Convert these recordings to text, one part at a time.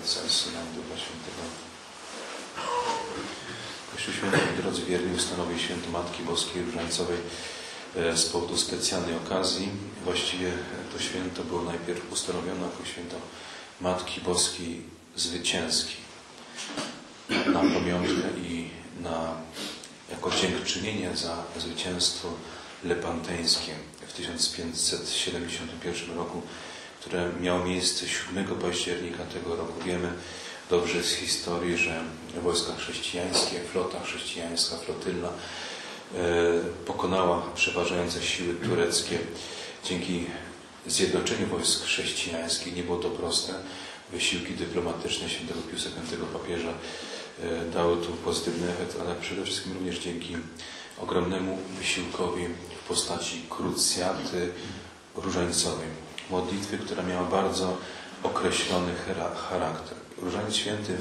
Ojca i Syna i Ducha Świętego. Kościół Święty, drodzy wierni, ustanowił święto Matki Boskiej Różańcowej z powodu specjalnej okazji. Właściwie to święto było najpierw ustanowione jako święto Matki Boskiej Zwycięskiej. Na pamiątkę i jako dziękczynienie za zwycięstwo lepanteńskie w 1571 roku, które miało miejsce 7 października tego roku. Wiemy dobrze z historii, że wojska chrześcijańskie, flota chrześcijańska, flotylla pokonała przeważające siły tureckie. Dzięki zjednoczeniu wojsk chrześcijańskich, nie było to proste, wysiłki dyplomatyczne świętego Piusa V papieża dały tu pozytywny efekt, ale przede wszystkim również dzięki ogromnemu wysiłkowi w postaci krucjaty różańcowej. Modlitwy, która miała bardzo określony charakter. Różaniec święty,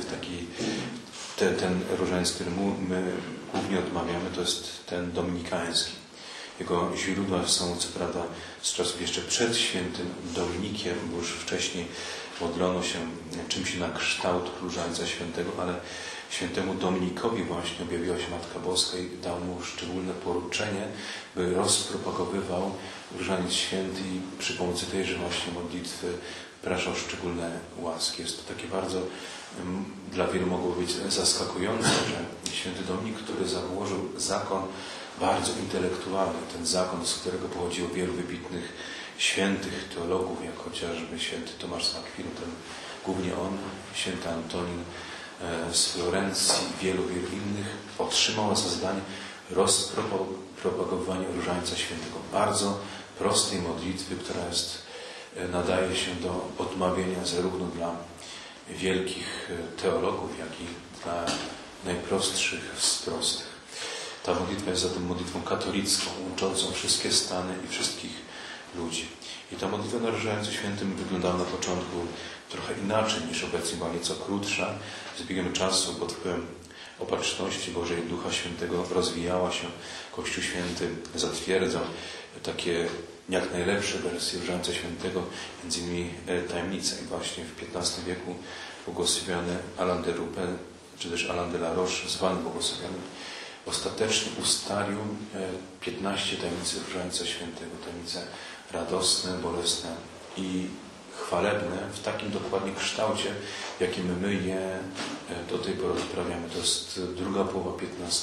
ten różaniec, który my głównie odmawiamy, to jest ten dominikański. Jego źródła są co prawda z czasów jeszcze przed świętym Dominikiem, bo już wcześniej modlono się czymś na kształt różańca świętego, ale świętemu Dominikowi właśnie objawiła się Matka Boska i dał mu szczególne poruczenie, by rozpropagowywał różaniec święty i przy pomocy tejże właśnie modlitwy praszał szczególne łaski. Jest to takie bardzo, dla wielu mogło być zaskakujące, że święty Dominik, który założył zakon bardzo intelektualny, ten zakon, z którego pochodziło wielu wybitnych świętych teologów, jak chociażby święty Tomasz z Akwinu, głównie on, święty Antonin z Florencji i wielu innych, otrzymał za zadanie rozpropagowanie różańca świętego. Bardzo prostej modlitwy, która nadaje się do odmawiania zarówno dla wielkich teologów, jak i dla najprostszych z prostych. Ta modlitwa jest zatem modlitwą katolicką, łączącą wszystkie stany i wszystkich ludzi. I ta modlitwa na Różańcu Świętym wyglądała na początku trochę inaczej niż obecnie, była nieco krótsza. Z biegiem czasu, pod wpływem opatrzności Bożej Ducha Świętego rozwijała się. Kościół Święty zatwierdzał takie jak najlepsze wersje Różańca Świętego, między innymi tajemnice. I właśnie w XV wieku błogosławiony Alain de Roupen, czy też Alain de la Roche, zwany błogosławionym, ostatecznie ustalił 15 tajemnic Różańca Świętego. Tajemnice radosne, bolesne i chwalebne w takim dokładnie kształcie, w jakim my je do tej pory odprawiamy. To jest druga połowa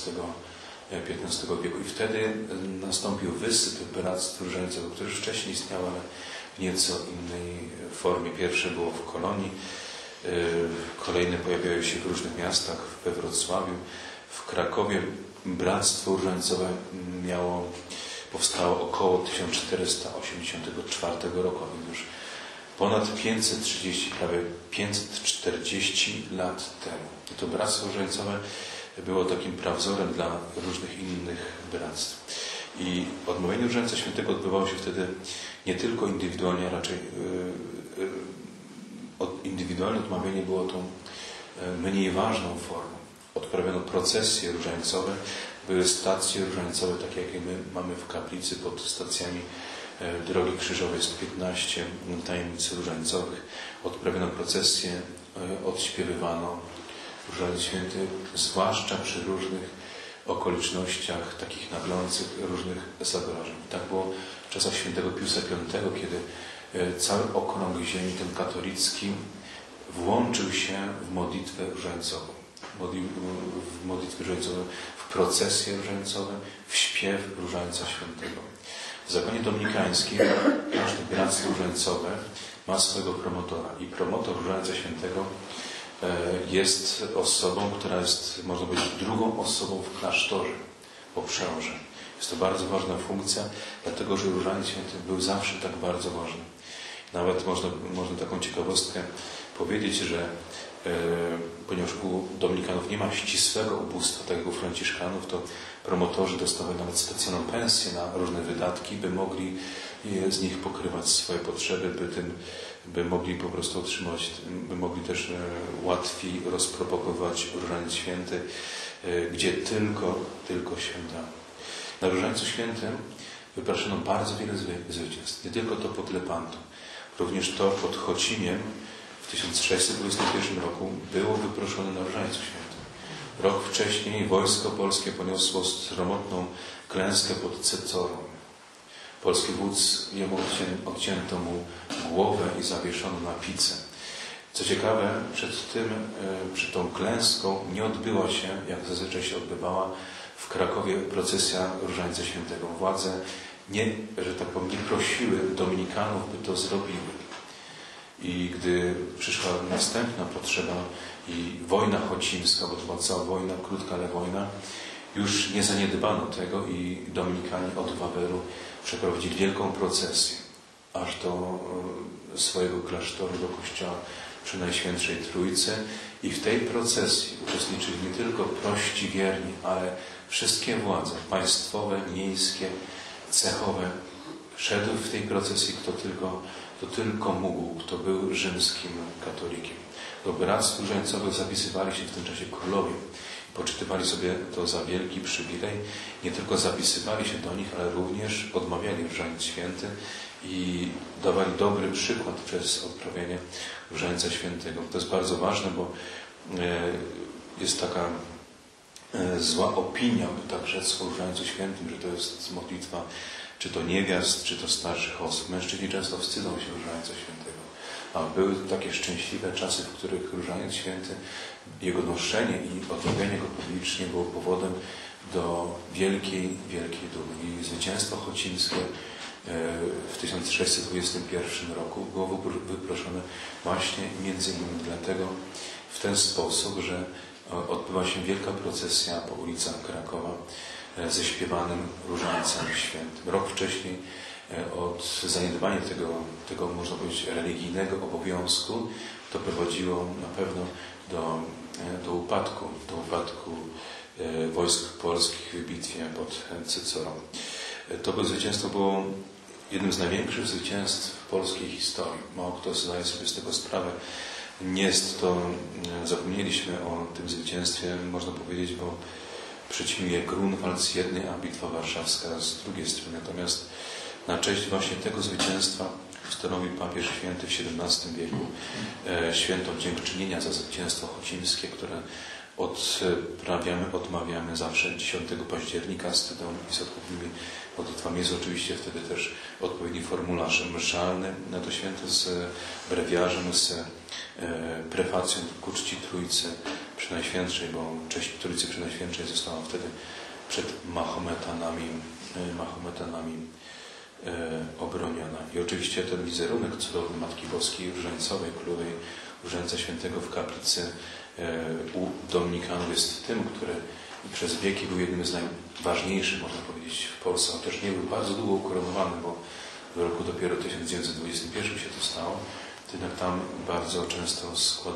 XV wieku. I wtedy nastąpił wysyp bractw różańcowych, które już wcześniej istniały, ale w nieco innej formie. Pierwsze było w Kolonii, kolejne pojawiały się w różnych miastach, we Wrocławiu, w Krakowie. Bractwo różańcowe powstało około 1484 roku, a więc już ponad 530, prawie 540 lat temu. I to bractwo różańcowe było takim prawzorem dla różnych innych bractw. I odmawianie Różańca Świętego odbywało się wtedy nie tylko indywidualnie, a raczej indywidualne odmawianie było tą mniej ważną formą. Odprawiano procesje różańcowe, były stacje różańcowe, takie jakie my mamy w kaplicy pod stacjami Drogi Krzyżowej. Jest 15 tajemnic różańcowych. Odprawiano procesje, odśpiewywano Różaniec Święty, zwłaszcza przy różnych okolicznościach takich naglących różnych zagrożeń. Tak było w czasach świętego Piusa V, kiedy cały okrąg ziemi, ten katolicki, włączył się w modlitwę różańcową. W modlitwę różańcową, w procesje różańcowe, w śpiew Różańca Świętego. W zakonie dominikańskim każde bractwo różańcowe ma swojego promotora i promotor Różańca Świętego jest osobą, która jest, można powiedzieć, drugą osobą w klasztorze po przeorze. Jest to bardzo ważna funkcja, dlatego że Różaniec Święty był zawsze tak bardzo ważny. Nawet można taką ciekawostkę powiedzieć, że ponieważ u dominikanów nie ma ścisłego ubóstwa, tak jak u franciszkanów, to promotorzy dostawali nawet specjalną pensję na różne wydatki, by mogli z nich pokrywać swoje potrzeby, by mogli po prostu otrzymać, by mogli też łatwiej rozpropagować Różaniec Święty, gdzie tylko się da. Na Różańcu Świętym wypraszono bardzo wiele zwycięstw. Nie tylko to pod Lepantą, również to pod Chocimiem w w 1621 roku było wyproszone na Różańcu Świętym. Rok wcześniej wojsko polskie poniosło sromotną klęskę pod Cycorą. Polski wódz, jemu odcięto mu głowę i zawieszono na pice. Co ciekawe, przed tą klęską nie odbyła się, jak zazwyczaj się odbywała, w Krakowie procesja Różańca Świętego. Władze że tak powiem, nie prosiły dominikanów, by to zrobiły. I gdy przyszła następna potrzeba i wojna chocimska, bo to była cała wojna, krótka, ale wojna, już nie zaniedbano tego i dominikanie od Wawelu przeprowadzili wielką procesję, aż do swojego klasztoru, do kościoła przy Najświętszej Trójcy. I w tej procesji uczestniczyli nie tylko prości wierni, ale wszystkie władze państwowe, miejskie, cechowe. Szedł w tej procesji kto tylko mógł, kto był rzymskim katolikiem. Do bractw różańcowych zapisywali się w tym czasie królowie. Poczytywali sobie to za wielki przywilej. Nie tylko zapisywali się do nich, ale również odmawiali Różańc Święty i dawali dobry przykład przez odprawienie Różańca Świętego. To jest bardzo ważne, bo jest taka zła opinia, by tak rzec, o Różańcu Świętym, że to jest modlitwa czy to niewiast, czy to starszych osób. Mężczyźni często wstydzą się Różańca Świętego. A były takie szczęśliwe czasy, w których Różaniec Święty, jego noszenie i odprawianie go publicznie było powodem do wielkiej, wielkiej dumy. I zwycięstwo chocimskie w 1621 roku było wyproszone właśnie między innymi dlatego w ten sposób, że odbywa się wielka procesja po ulicach Krakowa ze śpiewanym Różańcem Świętym. Rok wcześniej od zaniedbania tego można powiedzieć religijnego obowiązku to prowadziło na pewno do upadku wojsk polskich w bitwie pod Cycorą. To zwycięstwo było jednym z największych zwycięstw w polskiej historii. Mało kto zdaje sobie z tego sprawę. Nie jest to, zapomnieliśmy o tym zwycięstwie, można powiedzieć, bo przyćmił je Grunwald z jednej, a Bitwa Warszawska z drugiej strony. Natomiast na cześć właśnie tego zwycięstwa ustanowił papież święty w XVII wieku święto dziękczynienia za zwycięstwo chocimskie, które odmawiamy zawsze 10 października z tytułem i z odpowiednimi modlitwami. Jest oczywiście wtedy też odpowiedni formularz mszalny na to święto z brewiarzem, z prefacją ku czci Trójcy Przenajświętszej, bo cześć Trójcy Przenajświętszej została wtedy przed Mahometanami obroniona. I oczywiście ten wizerunek cudowny Matki Boskiej Różańcowej, Królowej Różańca Świętego w kaplicy u dominikanów jest tym, który przez wieki był jednym z najważniejszych, można powiedzieć, w Polsce, chociaż nie był bardzo długo ukoronowany, bo w roku dopiero 1921 się to stało, to jednak tam bardzo często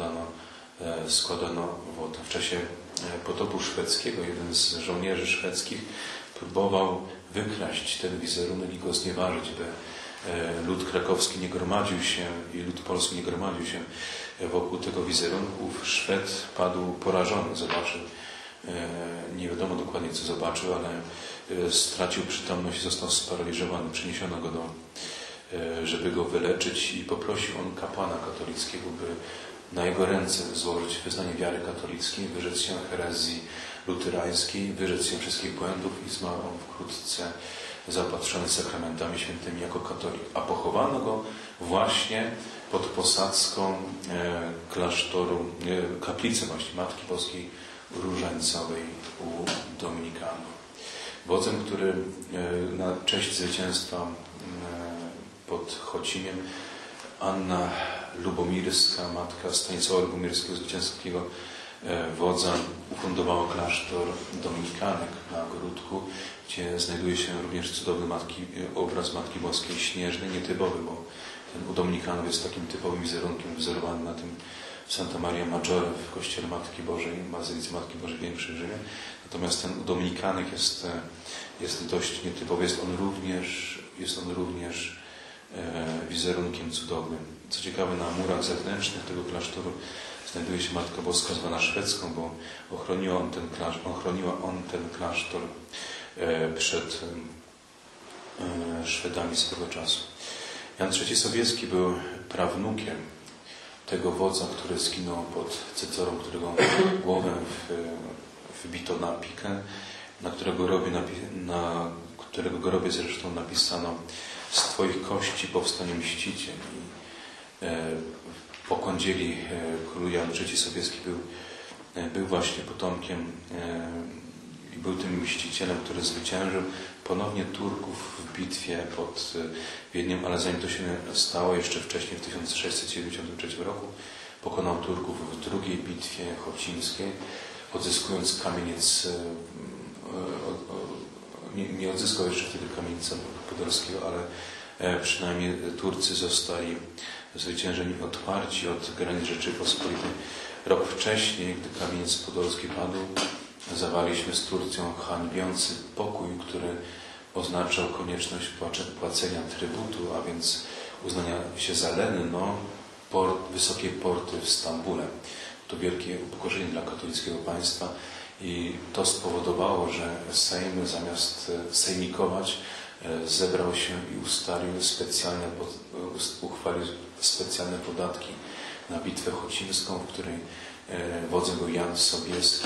składano wodę. W czasie potopu szwedzkiego jeden z żołnierzy szwedzkich próbował wykraść ten wizerunek i go znieważyć, by lud krakowski nie gromadził się i lud polski nie gromadził się wokół tego wizerunku. Szwed padł porażony, zobaczył, nie wiadomo dokładnie co zobaczył, ale stracił przytomność i został sparaliżowany. Przyniesiono go żeby go wyleczyć i poprosił on kapłana katolickiego, by na jego ręce złożyć wyznanie wiary katolickiej, wyrzec się herezji luterańskiej, wyrzec się wszystkich błędów i zmarł on wkrótce zaopatrzony sakramentami świętymi jako katolik. A pochowano go właśnie pod posadzką klasztoru, kaplicy właśnie Matki Boskiej Różańcowej u dominikanów. Wodzem, który na cześć zwycięstwa pod Chocimiem, Anna Lubomirska, matka Stanisława Lubomirskiego, zwycięskiego wodza, ufundowała klasztor dominikanek na Ogródku, gdzie znajduje się również cudowny obraz Matki Boskiej Śnieżnej, nietypowy, bo ten u dominikanów jest takim typowym wizerunkiem, wzorowany na tym Santa Maria Maggiore w kościele Matki Bożej, Bazylice Matki Bożej Większej w Rzymie. Natomiast ten u dominikanek jest dość nietypowy. Jest on również wizerunkiem cudownym. Co ciekawe, na murach zewnętrznych tego klasztoru znajduje się Matka Boska zwana szwedzką, bo ochroniła on ten klasztor przed Szwedami swego czasu. Jan III Sobieski był prawnukiem tego wodza, który zginął pod Cycorą, którego głowę wbito na pikę, na którego grobie zresztą napisano: z Twoich kości powstanie mściciel. I po kądzieli król Jan III Sobieski był właśnie potomkiem i był tym mścicielem, który zwyciężył ponownie Turków w bitwie pod Wiedniem, ale zanim to się stało, jeszcze wcześniej, w 1693 roku, pokonał Turków w drugiej bitwie chocińskiej, odzyskując kamieniec. Nie odzyskał jeszcze wtedy kamienica podolskiego, ale przynajmniej Turcy zostali zwyciężeni, otwarci od granic Rzeczypospolitej. Rok wcześniej, gdy kamieniec podolski padł, zawarliśmy z Turcją hańbiący pokój, który oznaczał konieczność płacenia trybutu, a więc uznania się za lenno wysokiej porty w Stambule. To wielkie upokorzenie dla katolickiego państwa i to spowodowało, że Sejm zamiast sejmikować zebrał się i uchwalił specjalne podatki na bitwę chocińską, w której wodzem był Jan Sobieski,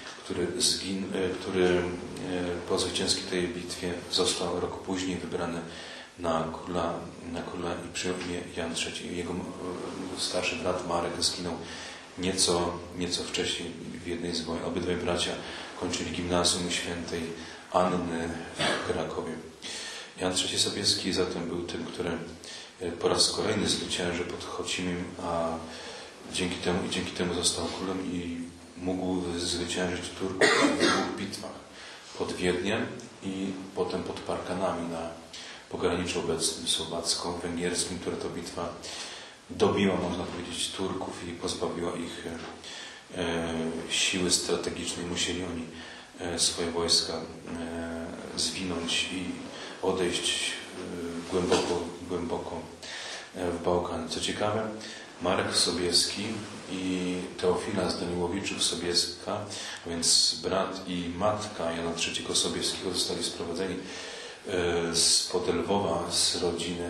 który po zwycięskiej tej bitwie został rok później wybrany na króla i przyjął imię Jan III. Jego starszy brat Marek zginął nieco wcześniej w jednej z wojen. Obydwaj bracia kończyli gimnazjum świętej Anny w Krakowie. Jan III Sobieski zatem był tym, który po raz kolejny zwyciężył pod Chocimiem, a dzięki temu został królem i mógł zwyciężyć Turków w dwóch bitwach. Pod Wiedniem i potem pod Parkanami na pograniczu obecnym słowacko-węgierskim, która to bitwa dobiła, można powiedzieć, Turków i pozbawiła ich siły strategicznej. Musieli oni swoje wojska zwinąć i odejść głęboko w Bałkany. Co ciekawe, Marek Sobieski i Teofila Zdaniłowiczów-Sobieska, a więc brat i matka Jana III Sobieskiego, zostali sprowadzeni spod Lwowa, z rodziny,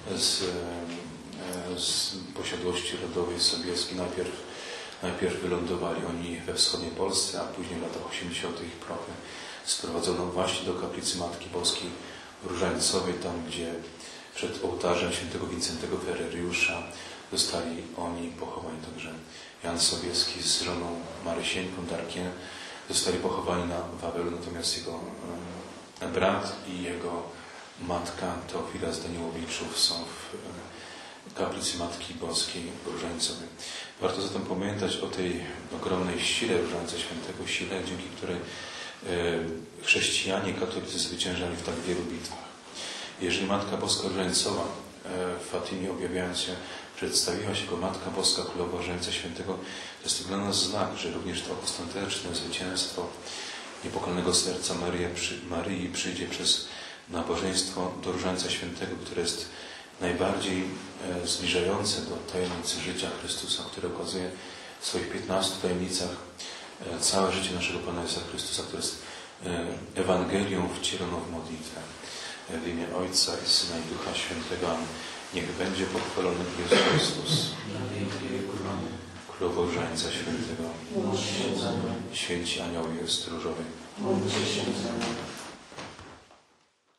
z posiadłości rodowej Sobieski. Najpierw wylądowali oni we wschodniej Polsce, a później w latach 80. ich prochy sprowadzono właśnie do kaplicy Matki Boskiej Różańcowej, tam gdzie przed ołtarzem świętego Wincentego Ferreriusza zostali oni pochowani. Także Jan Sobieski z żoną Marysieńką Darkiem zostali pochowani na Wawelu, natomiast jego brat i jego matka Teofila Zdaniłowiczów są w kaplicy Matki Boskiej Różańcowej. Warto zatem pamiętać o tej ogromnej sile Różańca Świętego, sile, dzięki której chrześcijanie, katolicy zwyciężali w tak wielu bitwach. Jeżeli Matka Boska Różańcowa w Fatimie, objawiając się, przedstawiła się jako Matka Boska Królowa Różańca Świętego, to jest to dla nas znak, że również to ostateczne zwycięstwo niepokalnego serca Maryi przyjdzie przez nabożeństwo do Różańca Świętego, które jest najbardziej zbliżające do tajemnicy życia Chrystusa, które okazuje w swoich 15 tajemnicach całe życie naszego Pana Jezusa Chrystusa, które jest Ewangelią wcieloną w modlitwę. W imię Ojca i Syna i Ducha Świętego. Niech będzie pochwalony Jezus Chrystus. Królowo Różańca Świętego. Święci aniołowie stróżowie.